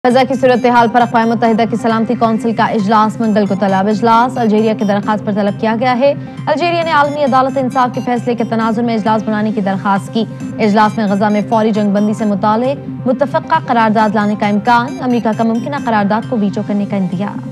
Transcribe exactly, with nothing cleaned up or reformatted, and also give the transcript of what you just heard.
गजा की सूरत हाल पर अक़वाम मुत्तहिदा की सलामती कौंसिल का इजलास मंगल को तलब। इजलास अल्जीरिया की दरख्वास्त पर तलब किया गया है। अल्जीरिया ने आलमी अदालत इंसाफ के फैसले के तनाजुर में इजलास बुलाने की दरख्वास्त की। इजलास में गजा में फौरी जंगबंदी से मुतालिक मुत्तफ़क़ा करारदाद लाने का इम्कान, अमरीका का मुमकिना करारदाद को वीटो करने का इंदिया।